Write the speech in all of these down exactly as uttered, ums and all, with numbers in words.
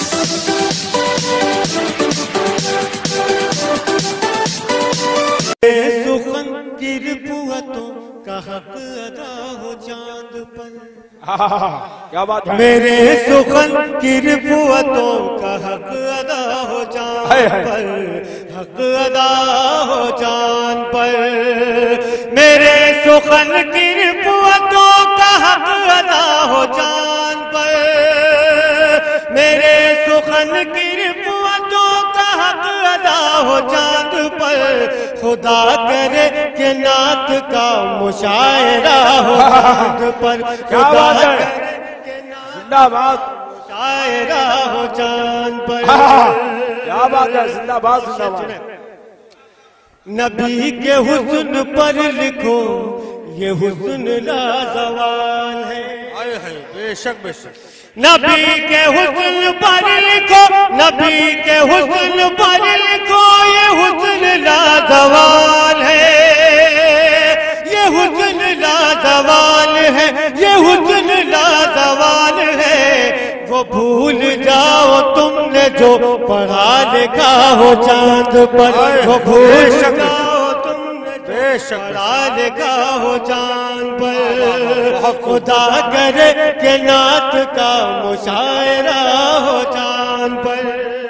سخن کی رفوتوں کا حق ادا ہو چاند پر. کیا بات ہے. میرے سخن کی رفوتوں کا حق ادا ہو چاند پر. حق ادا ہو چاند پر. میرے سخن کی رفوتوں کا حق ادا ہو چاند پر. میرے سخن کی رفوتوں کا حق ادا ہو چاند پر. خدا کرے کہ نعت کا مشاعرہ ہو چاند پر. خدا کرے کہ نعت کا مشاعرہ ہو چاند پر. کیا بات ہے. زندہ باد زندہ باد. نبی کے حسن پر لکھو یہ حسن لازوال ہے. بے شک بے شک. نبی کے حسن پر لکھو نبی کے حسن پر لکھو یہ حسن لازوال ہے. یہ حسن لازوال ہے. یہ حسن لازوال ہے. وہ بھول جاؤ تم نے جو پڑھا لکھا ہو چاند پر. وہ بھول جاؤ تم نے جو پڑھا لکھا ہو چاند پر. خدا کرے کہ نعت کا مشاعرہ ہو چاند پر.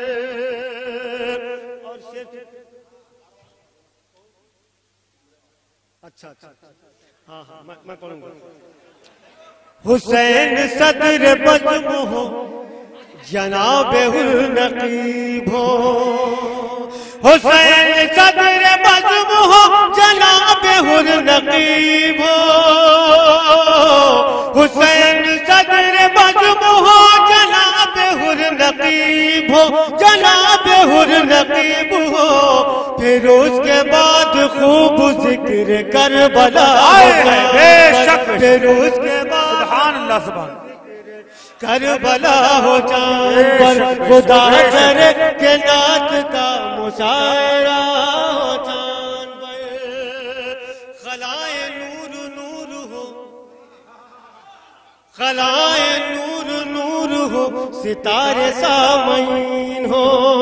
اچھا اچھا ہاں ہاں میں پڑھوں گا. حسین صدر بزم ہو جناب النقیب ہو. حسین صدر بزم ہو جناب النقیب ہو. حسین صدر بزم ہو جناب النقیب ہو. جناب النقیب ہو. پھر اس کے بعد خوب ذکر کربلا ہو. پھر اس کے بعد سبحان اللہ سبحان کربلا ہو چاند پر. خدا کرے کہ نعت کا مشاعرہ ہو چاند پر. خلائے نور نور ہو خلائے نور نور ہو ستارے سامعین ہو.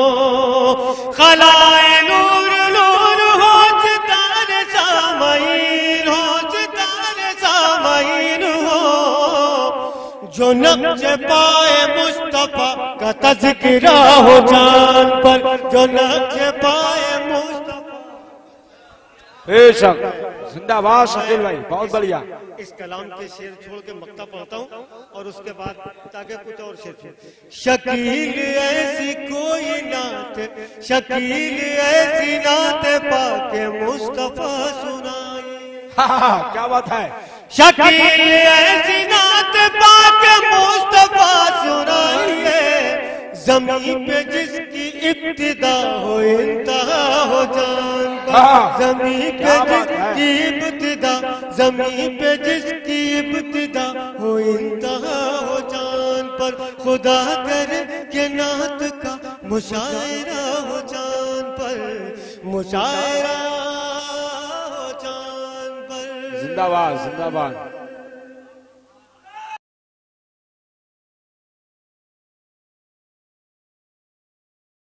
خلائے نور نور ہو ستارے سامعین ہو. ستارے سامعین ہو. جو نقش پائے مصطفیٰ کا تذکرہ ہو چاند پر. جو نقش پائے مصطفیٰ. بے شک. زندہ باد شکیل بھائی بہت بڑھیا. اس کلام کے شعر چھوڑ کے مقطع پڑھتا ہوں اور اس کے بعد تاکہ کچھ اور شعر چھوڑ. شکیل ایسی کوئی نعت شکیل ایسی نعت پاک مصطفیٰ سنائی. کیا بات ہے. شکیل ایسی نعت پاک مصطفیٰ سنائیے. زمین پہ جس کی ابتدا ہو انتہا ہو چاند پر. زمین پہ جس کی ابتدا زمین پہ جس کی ابتدا ہو انتہا ہو چاند پر. خدا کرے کہ نعت کا مشاعرہ ہو چاند پر. مشاعرہ ہو چاند پر. زندہ باد زندہ باد.